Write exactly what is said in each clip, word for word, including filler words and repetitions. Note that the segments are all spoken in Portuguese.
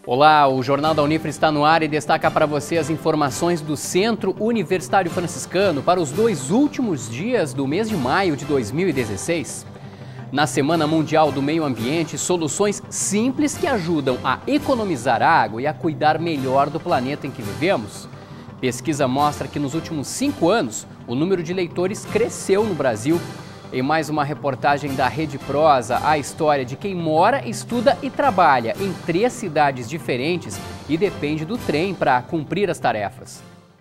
Olá, o Jornal da Unifra está no ar e destaca para você as informações do Centro Universitário Franciscano para os dois últimos dias do mês de maio de dois mil e dezesseis. Na Semana Mundial do Meio Ambiente, soluções simples que ajudam a economizar água e a cuidar melhor do planeta em que vivemos. Pesquisa mostra que nos últimos cinco anos, o número de leitores cresceu no Brasil. Em mais uma reportagem da Rede Prosa, a história de quem mora, estuda e trabalha em três cidades diferentes e depende do trem para cumprir as tarefas.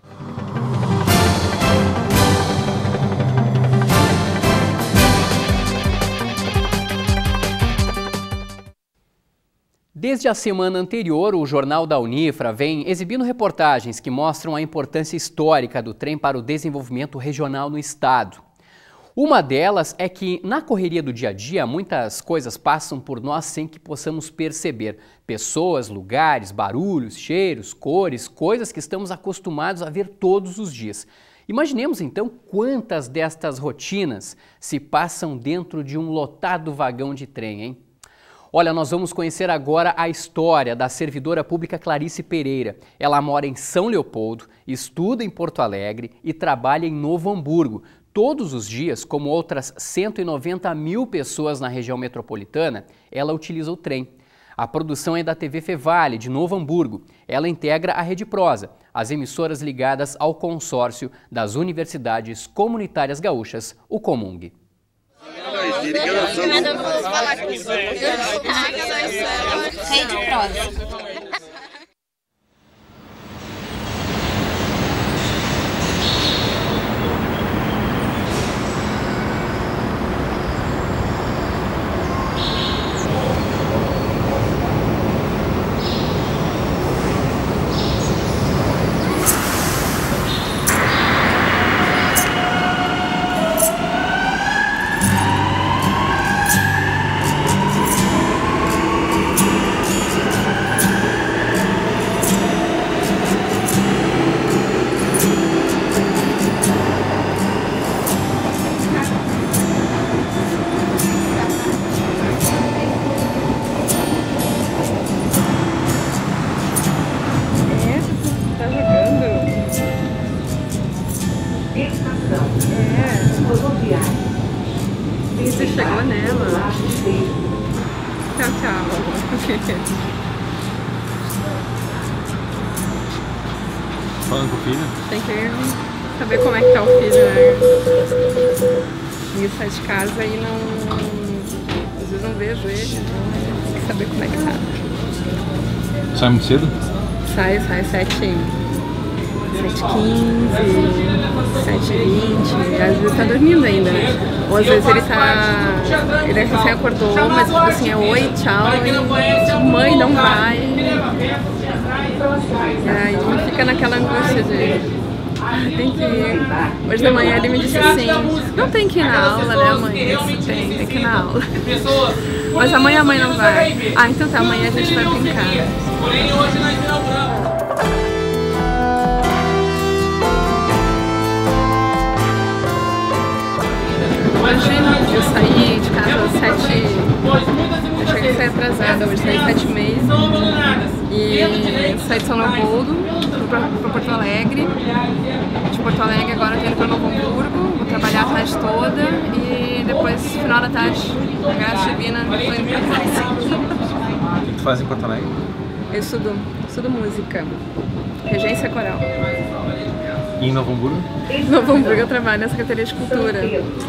Desde a semana anterior, o Jornal da Unifra vem exibindo reportagens que mostram a importância histórica do trem para o desenvolvimento regional no estado. Uma delas é que, na correria do dia a dia, muitas coisas passam por nós sem que possamos perceber. Pessoas, lugares, barulhos, cheiros, cores, coisas que estamos acostumados a ver todos os dias. Imaginemos então quantas destas rotinas se passam dentro de um lotado vagão de trem, hein? Olha, nós vamos conhecer agora a história da servidora pública Clarice Pereira. Ela mora em São Leopoldo, estuda em Porto Alegre e trabalha em Novo Hamburgo. Todos os dias, como outras cento e noventa mil pessoas na região metropolitana, ela utiliza o trem. A produção é da T V Fevale, de Novo Hamburgo. Ela integra a Rede Prosa, as emissoras ligadas ao consórcio das Universidades Comunitárias Gaúchas, o Comung. Rede Prosa. Você chegou nela. Tchau, tchau. Falando com o filho? Tem que saber como é que tá o filho, né? Ninguém sai de casa e não... Às vezes não vejo ele, então tem que saber como é que tá. Sai muito cedo? Sai, sai sete e quinze, sete e vinte, às vezes tá dormindo ainda, né? Ou às vezes ele tá... ele é recém acordou, mas tipo assim, é oi, tchau, e mãe, não vai. E aí fica naquela angústia de... ah, tem que ir. Hoje de manhã ele me disse assim, não tem que ir na aula, né mãe? Tem, tem que ir na aula. Mas amanhã a mãe não vai. Ah, então tá, amanhã a gente vai brincar. Hoje eu saí de casa às sete, eu cheguei a sair atrasada, hoje saí às sete e meia e saí de São Leopoldo, fui para Porto Alegre, de Porto Alegre agora estou indo para Novo Hamburgo, vou trabalhar a tarde toda e depois, no final da tarde, a graça divina, estou indo para casa. O que tu faz em Porto Alegre? Eu estudo, estudo música, regência coral. E em Novo Hamburgo? Em Novo Hamburgo eu trabalho na Secretaria de Cultura.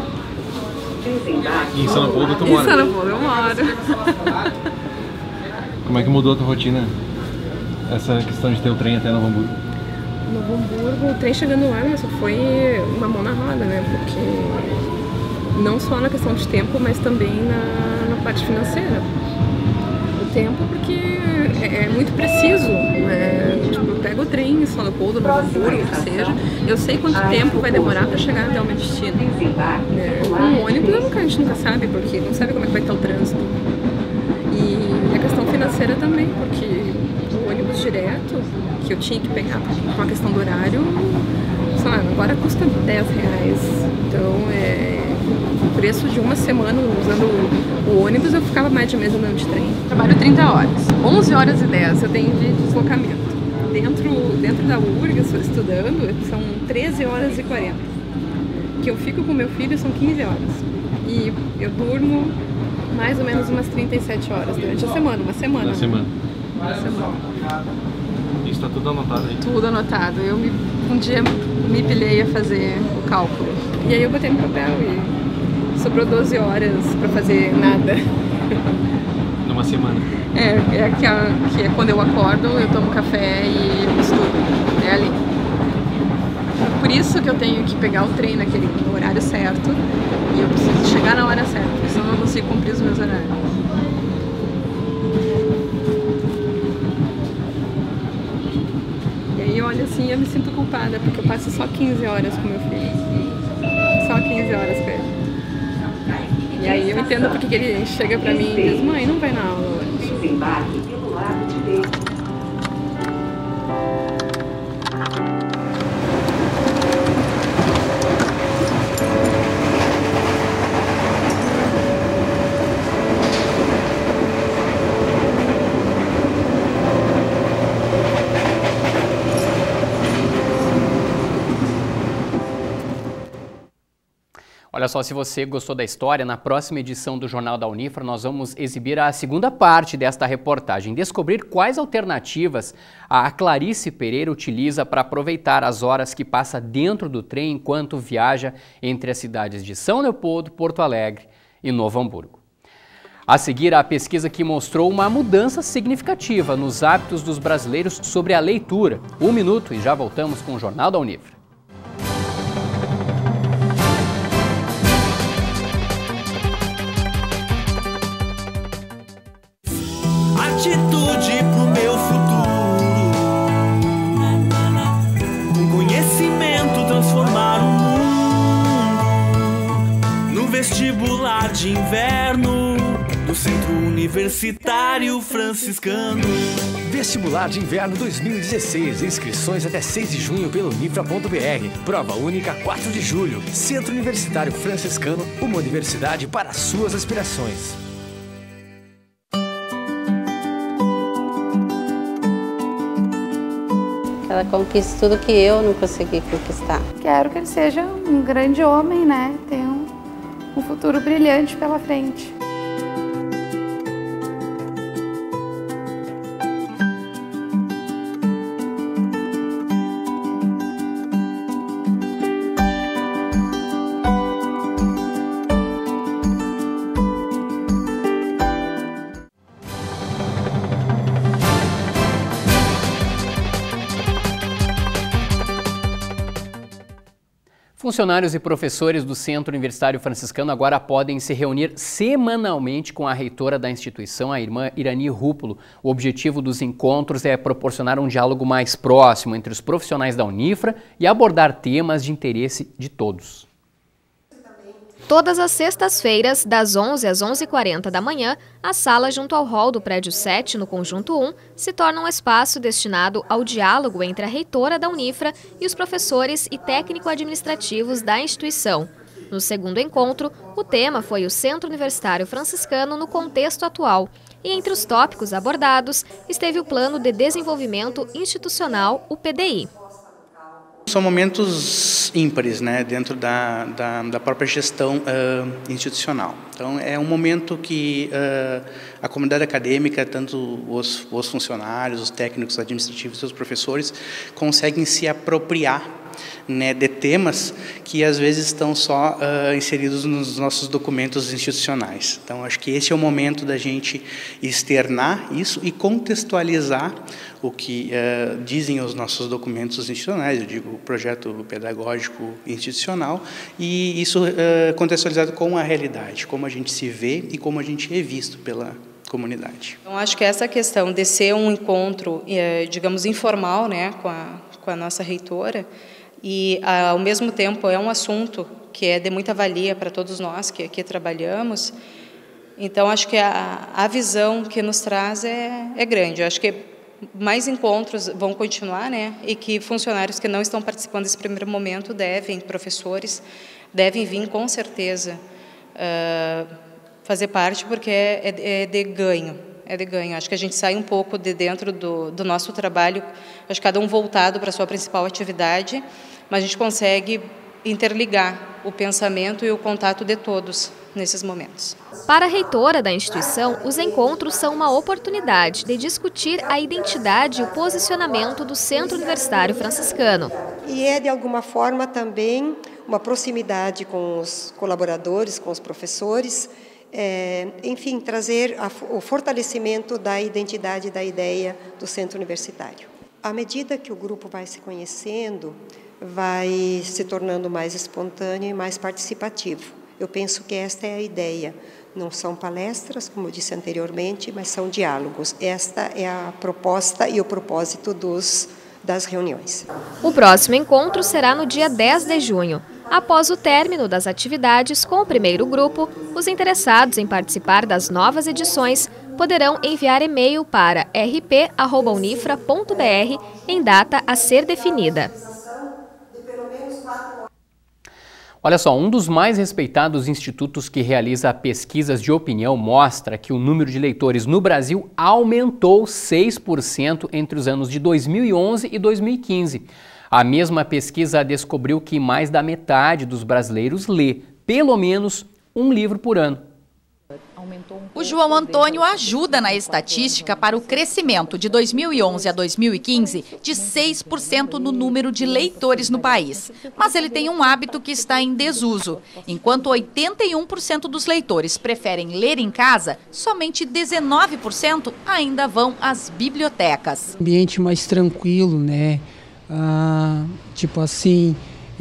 E em São Leopoldo tu mora? Em São Leopoldo eu moro. Como é que mudou a tua rotina, essa questão de ter o trem até Novo Hamburgo? Novo Hamburgo, o trem chegando lá, mas só foi uma mão na roda, né? Porque não só na questão de tempo, mas também na, na parte financeira. O tempo porque é, é muito preciso, né? Tipo, eu pego o trem em São Leopoldo, Novo Hamburgo, o que seja, eu sei quanto tempo vai demorar para chegar até o meu destino. É, com um ônibus a gente nunca sabe, porque não sabe como é que vai estar o trânsito. E a questão financeira também, porque o ônibus direto, que eu tinha que pegar por uma questão do horário, sei lá, agora custa dez reais. Então é, o preço de uma semana usando o, o ônibus, eu ficava mais de um mês andando de trem. Trabalho trinta horas, onze horas e dez eu tenho de deslocamento. Dentro, dentro da U R G S, estudando, são treze horas e quarenta. Que eu fico com meu filho são quinze horas. E eu durmo mais ou menos umas trinta e sete horas durante a semana, uma semana. Na semana. Uma semana. Isso tá tudo anotado aí? Tudo anotado. Eu me, um dia me pilhei a fazer o cálculo. E aí eu botei no papel e sobrou doze horas pra fazer nada. Numa semana? É, é que, a, que é quando eu acordo, eu tomo café e estudo. É ali. Por isso que eu tenho que pegar o trem naquele horário certo e eu preciso chegar na hora certa, porque senão eu não consigo cumprir os meus horários. E aí, olha assim, eu me sinto culpada, porque eu passo só quinze horas com meu filho. Só quinze horas com ele. E aí eu entendo porque que ele chega pra mim e diz: mãe, não vai na aula hoje. Desembarque pelo lado direito. Olha só, se você gostou da história, na próxima edição do Jornal da Unifra nós vamos exibir a segunda parte desta reportagem, descobrir quais alternativas a Clarice Pereira utiliza para aproveitar as horas que passa dentro do trem enquanto viaja entre as cidades de São Leopoldo, Porto Alegre e Novo Hamburgo. A seguir, a pesquisa que mostrou uma mudança significativa nos hábitos dos brasileiros sobre a leitura. Um minuto e já voltamos com o Jornal da Unifra. Atitude pro meu futuro, com conhecimento transformar o mundo, no vestibular de inverno do Centro Universitário Franciscano. Vestibular de Inverno dois mil e dezesseis, inscrições até seis de junho pelo unifra ponto br, prova única quatro de julho, Centro Universitário Franciscano, uma universidade para suas aspirações. Ela conquista tudo que eu não consegui conquistar. Quero que ele seja um grande homem, né? Tenha um, um futuro brilhante pela frente. Funcionários e professores do Centro Universitário Franciscano agora podem se reunir semanalmente com a reitora da instituição, a irmã Irani Rúpulo. O objetivo dos encontros é proporcionar um diálogo mais próximo entre os profissionais da Unifra e abordar temas de interesse de todos. Todas as sextas-feiras, das onze às onze e quarenta da manhã, a sala junto ao hall do prédio sete, no conjunto um, se torna um espaço destinado ao diálogo entre a reitora da Unifra e os professores e técnico-administrativos da instituição. No segundo encontro, o tema foi o Centro Universitário Franciscano no contexto atual. E entre os tópicos abordados, esteve o Plano de Desenvolvimento Institucional, o P D I. São momentos ímpares, né, dentro da, da, da própria gestão uh, institucional. Então, é um momento que uh, a comunidade acadêmica, tanto os, os funcionários, os técnicos administrativos e os professores, conseguem se apropriar, né, de temas que às vezes estão só uh, inseridos nos nossos documentos institucionais. Então, acho que esse é o momento da gente externar isso e contextualizar o que uh, dizem os nossos documentos institucionais, eu digo o projeto pedagógico institucional, e isso uh, contextualizado com a realidade, como a gente se vê e como a gente é visto pela comunidade. Então, acho que essa questão de ser um encontro, digamos, informal, né, com a, com a nossa reitora, e, ao mesmo tempo, é um assunto que é de muita valia para todos nós que aqui trabalhamos. Então, acho que a, a visão que nos traz é, é grande. Eu acho que mais encontros vão continuar, né? E que funcionários que não estão participando desse primeiro momento devem, professores, devem vir com certeza uh, fazer parte, porque é, é, é de ganho. É de ganho. Acho que a gente sai um pouco de dentro do, do nosso trabalho, acho que cada um voltado para a sua principal atividade, mas a gente consegue interligar o pensamento e o contato de todos nesses momentos. Para a reitora da instituição, os encontros são uma oportunidade de discutir a identidade e o posicionamento do Centro Universitário Franciscano. E é, de alguma forma, também uma proximidade com os colaboradores, com os professores, É, enfim, trazer a, o fortalecimento da identidade e da ideia do centro universitário. À medida que o grupo vai se conhecendo, vai se tornando mais espontâneo e mais participativo. Eu penso que esta é a ideia. Não são palestras, como eu disse anteriormente, mas são diálogos. Esta é a proposta e o propósito dos, das reuniões. O próximo encontro será no dia dez de junho. Após o término das atividades com o primeiro grupo, os interessados em participar das novas edições poderão enviar e-mail para r p arroba unifra ponto b r em data a ser definida. Olha só, um dos mais respeitados institutos que realiza pesquisas de opinião mostra que o número de leitores no Brasil aumentou seis por cento entre os anos de dois mil e onze e dois mil e quinze. A mesma pesquisa descobriu que mais da metade dos brasileiros lê pelo menos um livro por ano. O João Antônio ajuda na estatística para o crescimento de dois mil e onze a dois mil e quinze de seis por cento no número de leitores no país. Mas ele tem um hábito que está em desuso. Enquanto oitenta e um por cento dos leitores preferem ler em casa, somente dezenove por cento ainda vão às bibliotecas. Ambiente mais tranquilo, né? Ah, tipo assim,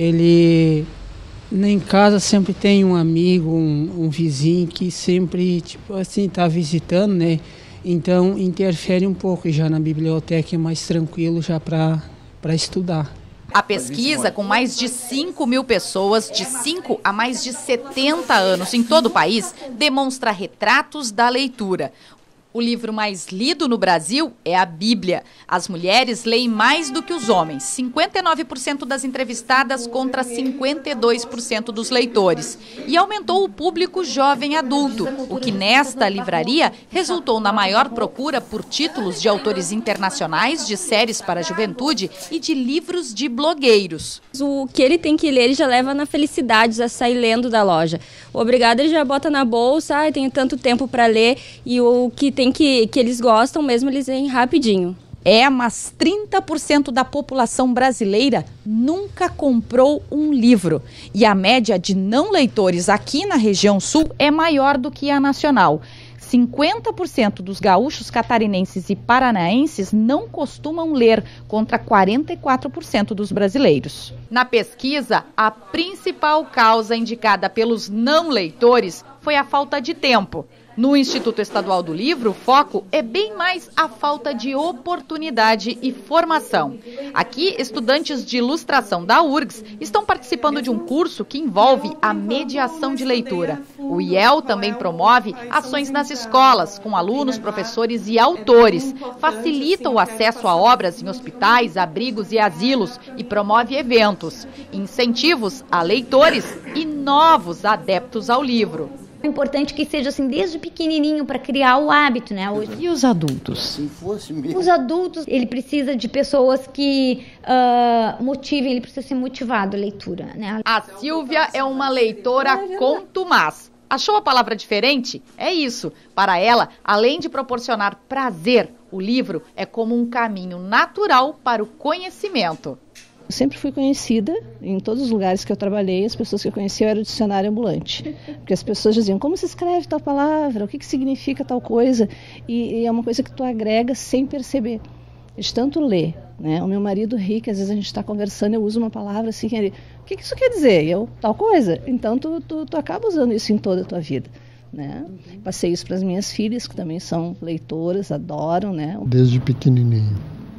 ele em casa sempre tem um amigo, um, um vizinho que sempre tipo assim está visitando, né? Então interfere um pouco. Já na biblioteca é mais tranquilo já para para estudar. A pesquisa, com mais de cinco mil pessoas de cinco a mais de setenta anos em todo o país, demonstra retratos da leitura. O livro mais lido no Brasil é a Bíblia. As mulheres leem mais do que os homens, cinquenta e nove por cento das entrevistadas contra cinquenta e dois por cento dos leitores. E aumentou o público jovem adulto, o que nesta livraria resultou na maior procura por títulos de autores internacionais, de séries para a juventude e de livros de blogueiros. O que ele tem que ler, ele já leva na felicidade, já sai lendo da loja. O obrigado ele já bota na bolsa, ah, tenho tanto tempo para ler, e o que tem que, que eles gostam mesmo, eles leem rapidinho. É, mas trinta por cento da população brasileira nunca comprou um livro. E a média de não leitores aqui na região sul é maior do que a nacional. cinquenta por cento dos gaúchos catarinenses e paranaenses não costumam ler, contra quarenta e quatro por cento dos brasileiros. Na pesquisa, a principal causa indicada pelos não leitores foi a falta de tempo. No Instituto Estadual do Livro, o foco é bem mais a falta de oportunidade e formação. Aqui, estudantes de ilustração da U R G S estão participando de um curso que envolve a mediação de leitura. O I E L também promove ações nas escolas, com alunos, professores e autores. Facilita o acesso a obras em hospitais, abrigos e asilos e promove eventos, incentivos a leitores e novos adeptos ao livro. É importante que seja assim desde pequenininho para criar o hábito, né? E os adultos? Os adultos, ele precisa de pessoas que uh, motivem, ele precisa ser motivado a leitura, né? A Silvia é uma leitora contumaz. Achou a palavra diferente? É isso. Para ela, além de proporcionar prazer, o livro é como um caminho natural para o conhecimento. Eu sempre fui conhecida, em todos os lugares que eu trabalhei, as pessoas que eu conhecia eram dicionário ambulante. Porque as pessoas diziam, como se escreve tal palavra, o que, que significa tal coisa, e, e é uma coisa que tu agrega sem perceber, de tanto ler. Né? O meu marido ri, que às vezes a gente está conversando, eu uso uma palavra assim, ele, o que, que isso quer dizer? E eu, tal coisa. Então tu, tu, tu acaba usando isso em toda a tua vida. Né? Passei isso para as minhas filhas, que também são leitoras, adoram. Né? Desde pequenininho.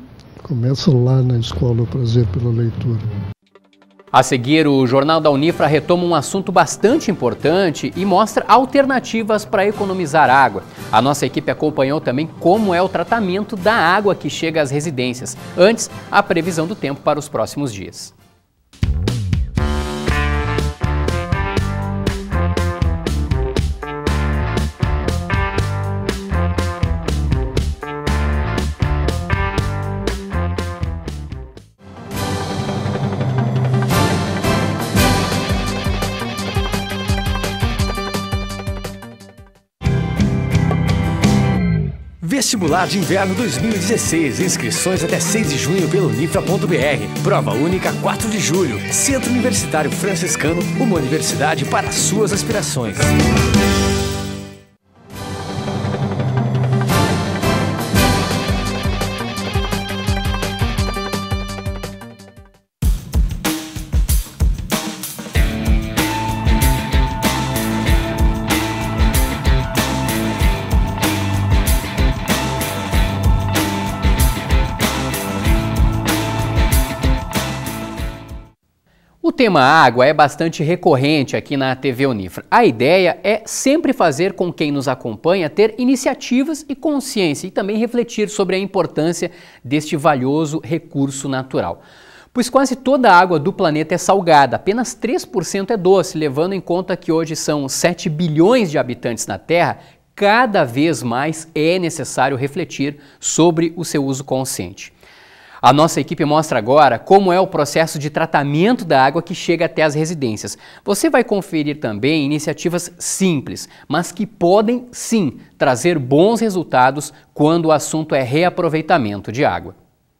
Começa lá na escola o prazer pela leitura. A seguir, o Jornal da Unifra retoma um assunto bastante importante e mostra alternativas para economizar água. A nossa equipe acompanhou também como é o tratamento da água que chega às residências. Antes, a previsão do tempo para os próximos dias. Vestibular de Inverno dois mil e dezesseis. Inscrições até seis de junho pelo Nifra ponto br. Prova única quatro de julho. Centro Universitário Franciscano, uma universidade para suas aspirações. O tema água é bastante recorrente aqui na T V Unifra. A ideia é sempre fazer com quem nos acompanha ter iniciativas e consciência e também refletir sobre a importância deste valioso recurso natural. Pois quase toda a água do planeta é salgada, apenas três por cento é doce, levando em conta que hoje são sete bilhões de habitantes na Terra, cada vez mais é necessário refletir sobre o seu uso consciente. A nossa equipe mostra agora como é o processo de tratamento da água que chega até as residências. Você vai conferir também iniciativas simples, mas que podem sim trazer bons resultados quando o assunto é reaproveitamento de água.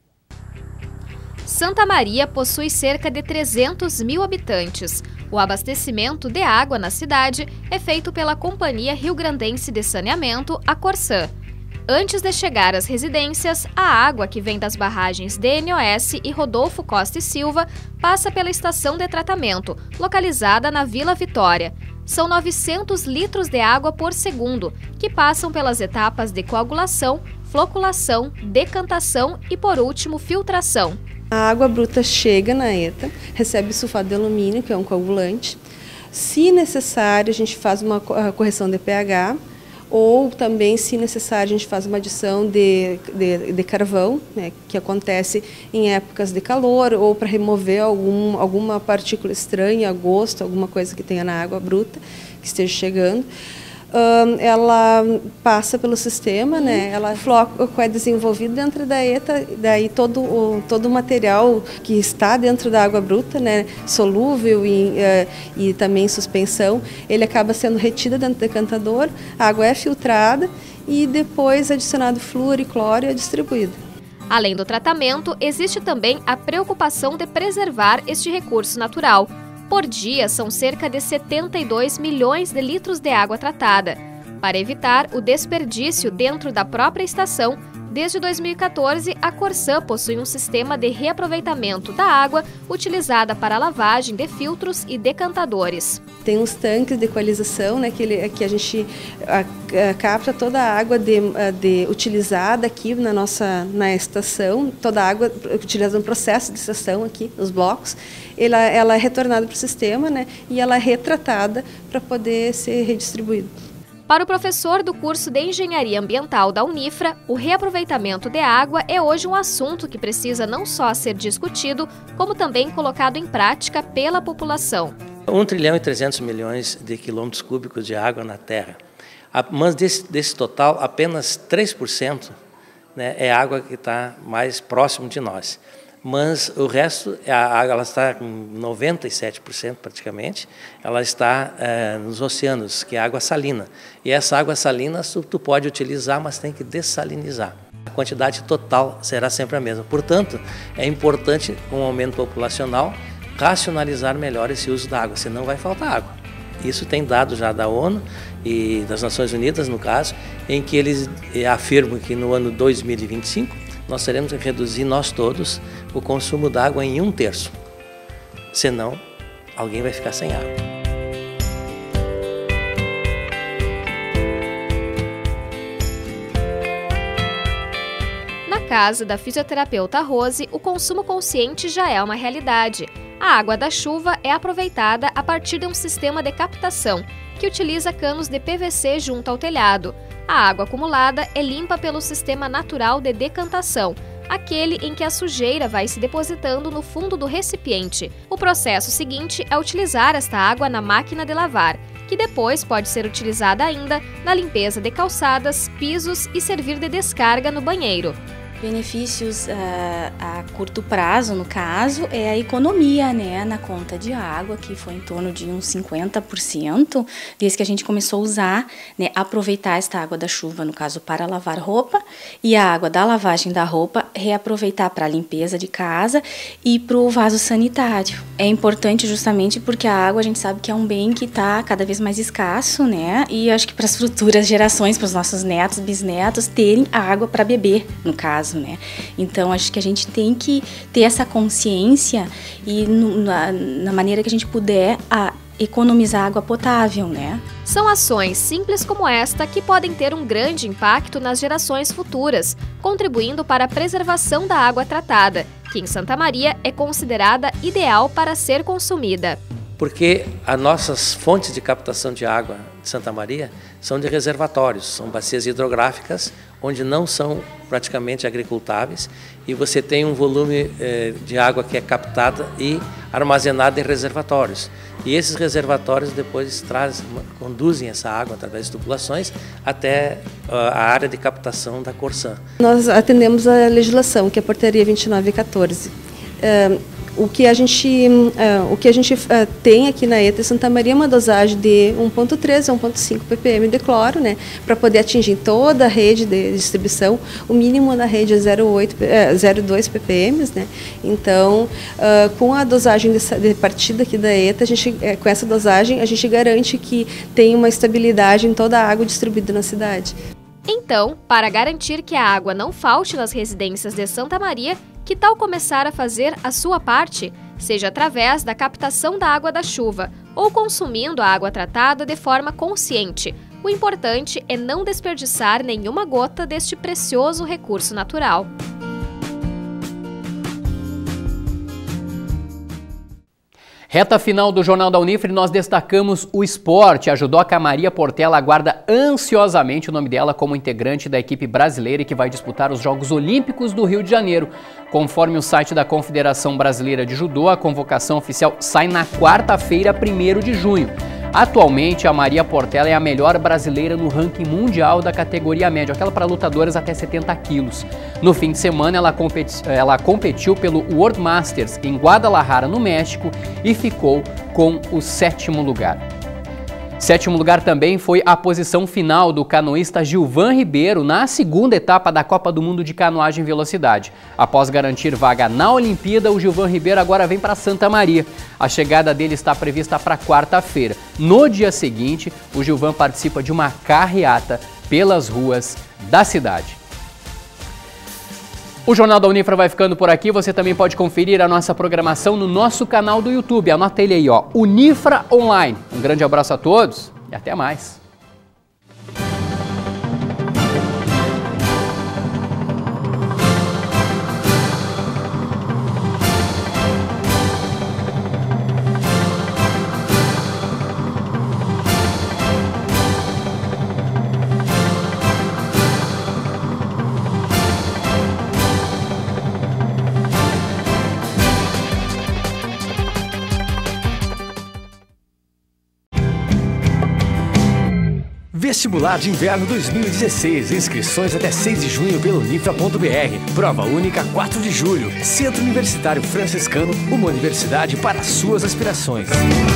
Santa Maria possui cerca de trezentos mil habitantes. O abastecimento de água na cidade é feito pela Companhia Rio Grandense de Saneamento, a Corsã. Antes de chegar às residências, a água que vem das barragens D N O S e Rodolfo Costa e Silva passa pela estação de tratamento, localizada na Vila Vitória. São novecentos litros de água por segundo, que passam pelas etapas de coagulação, floculação, decantação e, por último, filtração. A água bruta chega na ETA, recebe sulfato de alumínio, que é um coagulante. Se necessário, a gente faz uma correção de pH, ou também, se necessário, a gente faz uma adição de, de, de carvão, né, que acontece em épocas de calor, ou para remover algum, alguma partícula estranha, gosto, alguma coisa que tenha na água bruta, que esteja chegando. Um, ela passa pelo sistema, né? Ela floco é desenvolvido dentro da ETA, daí todo o, todo o material que está dentro da água bruta, né? Solúvel e, uh, e também suspensão, ele acaba sendo retido dentro do decantador, a água é filtrada e depois adicionado flúor e cloro e é distribuído. Além do tratamento, existe também a preocupação de preservar este recurso natural. Por dia, são cerca de setenta e dois milhões de litros de água tratada. Para evitar o desperdício dentro da própria estação, desde dois mil e quatorze, a Corsã possui um sistema de reaproveitamento da água utilizada para a lavagem de filtros e decantadores. Tem uns tanques de equalização, né, que, ele, que a gente a, a, capta toda a água de, a, de, utilizada aqui na nossa na estação, toda a água utilizada no processo de estação aqui, nos blocos. Ela, ela é retornada para o sistema, né, e ela é retratada para poder ser redistribuída. Para o professor do curso de Engenharia Ambiental da Unifra, o reaproveitamento de água é hoje um assunto que precisa não só ser discutido, como também colocado em prática pela população. um trilhão e trezentos milhões de quilômetros cúbicos de água na Terra, mas desse, desse total, apenas três por cento, né, é água que está mais próximo de nós. Mas o resto, a água ela está com noventa e sete por cento praticamente, ela está é, nos oceanos, que é água salina. E essa água salina tu, tu pode utilizar, mas tem que dessalinizar. A quantidade total será sempre a mesma. Portanto, é importante, com o aumento populacional, racionalizar melhor esse uso da água, senão vai faltar água. Isso tem dados já da ONU e das Nações Unidas, no caso, em que eles afirmam que no ano dois mil e vinte e cinco, nós teremos que reduzir, nós todos, o consumo d'água em um terço. Senão, alguém vai ficar sem água. Na casa da fisioterapeuta Rose, o consumo consciente já é uma realidade. A água da chuva é aproveitada a partir de um sistema de captação, que utiliza canos de P V C junto ao telhado. A água acumulada é limpa pelo sistema natural de decantação, aquele em que a sujeira vai se depositando no fundo do recipiente. O processo seguinte é utilizar esta água na máquina de lavar, que depois pode ser utilizada ainda na limpeza de calçadas, pisos e servir de descarga no banheiro. benefícios uh, a curto prazo, no caso, é a economia, né, na conta de água, que foi em torno de uns cinquenta por cento, desde que a gente começou a usar, né, aproveitar esta água da chuva, no caso, para lavar roupa, e a água da lavagem da roupa, reaproveitar para a limpeza de casa e para o vaso sanitário. É importante justamente porque a água, a gente sabe que é um bem que está cada vez mais escasso, né, e acho que para as futuras gerações, para os nossos netos, bisnetos, terem água para beber, no caso. Né? Então, acho que a gente tem que ter essa consciência e no, na, na maneira que a gente puder a economizar água potável, né? São ações simples como esta que podem ter um grande impacto nas gerações futuras, contribuindo para a preservação da água tratada, que em Santa Maria é considerada ideal para ser consumida. Porque as nossas fontes de captação de água de Santa Maria são de reservatórios, são bacias hidrográficas, onde não são praticamente agricultáveis, e você tem um volume eh, de água que é captada e armazenada em reservatórios. E esses reservatórios depois trazem, conduzem essa água através de tubulações até uh, a área de captação da Corsã. Nós atendemos a legislação, que é a portaria vinte e nove quatorze. Uh, O que a gente, uh, o que a gente uh, tem aqui na ETA Santa Maria é uma dosagem de um ponto três a um ponto cinco ppm de cloro, né, para poder atingir toda a rede de distribuição. O mínimo na rede é zero vírgula dois ppm, né. Então, uh, com a dosagem de, de partida aqui da ETA, a gente, uh, com essa dosagem, a gente garante que tem uma estabilidade em toda a água distribuída na cidade. Então, para garantir que a água não falte nas residências de Santa Maria, que tal começar a fazer a sua parte, seja através da captação da água da chuva ou consumindo a água tratada de forma consciente. O importante é não desperdiçar nenhuma gota deste precioso recurso natural. Reta final do Jornal da Unifre, nós destacamos o esporte. A judoca Maria Portela aguarda ansiosamente o nome dela como integrante da equipe brasileira que vai disputar os Jogos Olímpicos do Rio de Janeiro. Conforme o site da Confederação Brasileira de Judô, a convocação oficial sai na quarta-feira, primeiro de junho. Atualmente, a Maria Portela é a melhor brasileira no ranking mundial da categoria média, aquela para lutadoras até setenta quilos. No fim de semana, ela, competi ela competiu pelo World Masters em Guadalajara, no México, e ficou com o sétimo lugar. Sétimo lugar também foi a posição final do canoísta Gilvan Ribeiro na segunda etapa da Copa do Mundo de Canoagem e Velocidade. Após garantir vaga na Olimpíada, o Gilvan Ribeiro agora vem para Santa Maria. A chegada dele está prevista para quarta-feira. No dia seguinte, o Gilvan participa de uma carreata pelas ruas da cidade. O Jornal da Unifra vai ficando por aqui. Você também pode conferir a nossa programação no nosso canal do YouTube. Anota ele aí, ó, Unifra Online. Um grande abraço a todos e até mais. Vestibular de Inverno dois mil e dezesseis. Inscrições até seis de junho pelo Nifra ponto br. Prova única quatro de julho. Centro Universitário Franciscano, uma universidade para suas aspirações.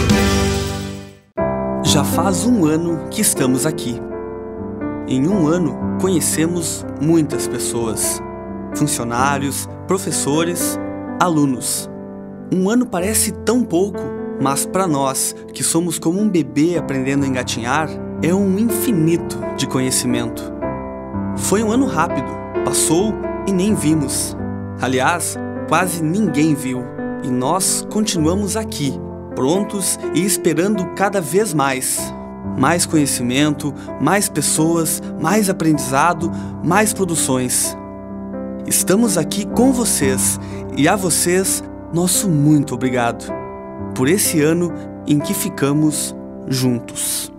Já faz um ano que estamos aqui. Em um ano, conhecemos muitas pessoas. Funcionários, professores, alunos. Um ano parece tão pouco, mas para nós, que somos como um bebê aprendendo a engatinhar, é um infinito de conhecimento. Foi um ano rápido, passou e nem vimos. Aliás, quase ninguém viu. E nós continuamos aqui, prontos e esperando cada vez mais. Mais conhecimento, mais pessoas, mais aprendizado, mais produções. Estamos aqui com vocês e a vocês, nosso muito obrigado. Por esse ano em que ficamos juntos.